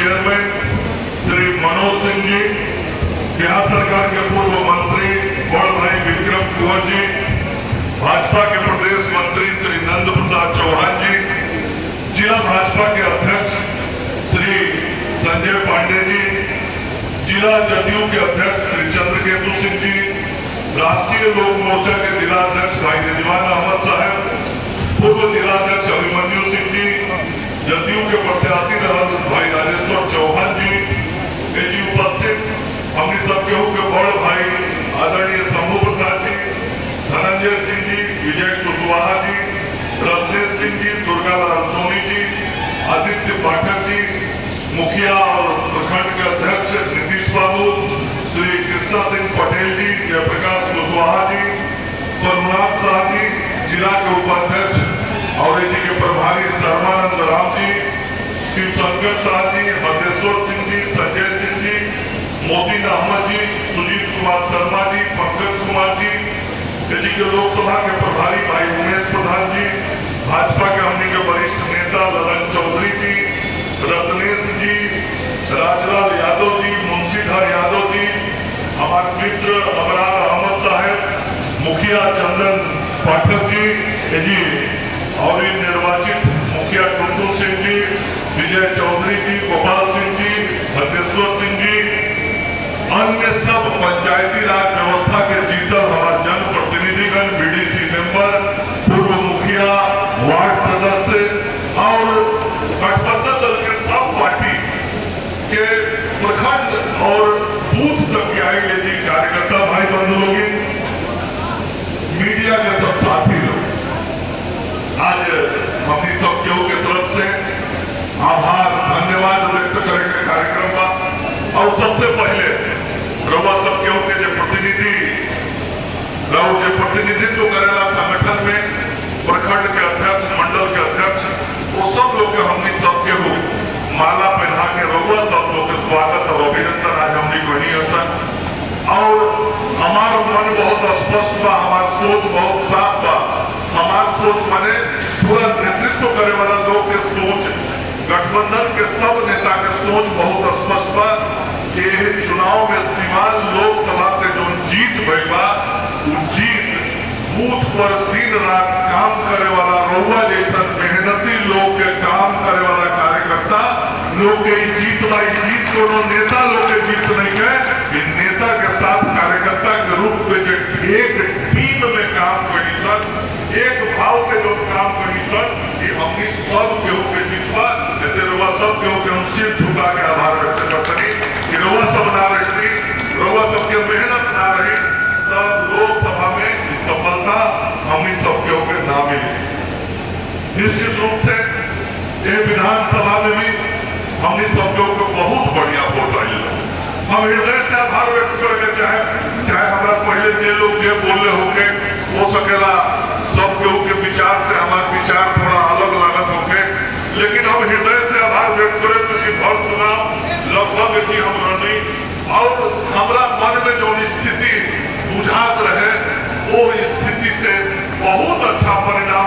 Chairman Shri Manoj Singh ji, Bihar सरकार के पूर्व मंत्री बड़ भाई विक्रम कुंवर जी, भाजपा के प्रदेश मंत्री श्री नंद प्रसाद चौहान जी, जिला भाजपा के अध्यक्ष श्री संजय पांडे जी, जिला जदयू के अध्यक्ष श्री चंद्रकेतु सिंह जी, राष्ट्रीय लोक मोर्चा के जिला अध्यक्ष भाई रिजवान अहमद साहब, पूर्व जिला अध्यक्ष अभिमन्यु सिंह जी, जदयू के प्रत्याशी रहल भाई राजेश्वर चौहान जी, उपस्थित हमने सबके के बड़ भाई आदरणीय शंभू प्रसाद जी, धनंजय सिंह जी, विजय कुशवाहा जी, रत्नेश सिंह जी, दुर्गालाल सोनी जी, आदित्य पाठक जी, मुखिया और प्रखंड के अध्यक्ष नीतीश बाबू, श्री कृष्णा सिंह पटेल जी, जयप्रकाश कुशवाहा जी, करुणाथ शाह जी, जिला के उपाध्यक्ष और जी के प्रभारी शर्मानंद राम जी, शिवशंकर शाह जी, हरदेश्वर सिंह जी, संजय सिंह जी, मोतीन अहमद जी, सुजीत कुमार शर्मा जी, पंकज कुमार जी, जी के लोकसभा के प्रभारी भाई उमेश प्रधान जी, भाजपा के हमनी के वरिष्ठ नेता ललन चौधरी जी, रत्नेश जी, राजलाल यादव जी, मुंशीधर यादव जी, हमारे मित्र अबरार अहमद साहब, मुखिया चंदन पाठक जी और निर्वाचित मुखिया टुनटुन सिंह जी, विजय चौधरी जी, गोपाल सिंह जी, हरदेश्वर सिंह जी, अन्य सब पंचायती राज व्यवस्था के जीतल हमारे जनप्रतिनिधिगण, बीडीसी मेंबर, पूर्व मुखिया, वार्ड सदस्य और गठबंधन दल के सब पार्टी के प्रखंड और बूथ तक के आएंगे जी कार्यकर्ता भाई बंधु लोग, मीडिया के सब साथी लोग, आज हमनी सब केहू के तरफ से आभार धन्यवाद व्यक्त करेंगे कार्यक्रम का। और सबसे पहले रउआ सब केहू के जो प्रतिनिधित्व करेला संगठन में प्रखंड के अध्यक्ष, मंडल के अध्यक्ष, वो सब लोग के हमनी सब केहू माला पहना के रउआ सब लोग के स्वागत और अभिनंदन आज हमनी कहनी है सर। और हमार मन बहुत स्पष्ट बा, हमार सोच बहुत साफ बा, हमार सोच माने पूरा नेतृत्व करे वाला लोग के सोच, गठबंधन के सब नेता के सोच बहुत स्पष्ट बा कि चुनाव में सीवान लोकसभा से जो जीत भइल बा, वो जीत बूथ पर दिन रात काम करे वाला रउआ जैसा मेहनती लोग के काम करे वाला कार्यकर्ता लोग के जीत बा। जीत कोनो नेता लोग के जीत नहीं है, नेता के साथ कार्यकर्ता के रूप में जो एक टीम में काम करी सर, एक भाव से जो काम करी सर, ये हमनी सब केहू के जीतवा। जैसे रउआ सब केहू के हम सिर झुका के आभार व्यक्त करते कि रउआ सब ना रहती, रउआ सबके मेहनत ना रही, तब लोकसभा में सफलता हमनी सब केहू के ना मिली। निश्चित रूप से ये विधानसभा में भी हमनी सब केहू को बहुत बढ़िया वोट आई। हम हृदय से आभार व्यक्त करके चाहे हमारा पहले जे लोग जे बोले होके हो सकेला सब केहू के विचार से हमारे विचार थोड़ा अलग लागत होके, लेकिन हम हृदय से आभार व्यक्त करें चूंकि भर चुनाव लगभग जी हम रहनी और हमारा मन में जो स्थिति बुझात रहे वो स्थिति से बहुत अच्छा परिणाम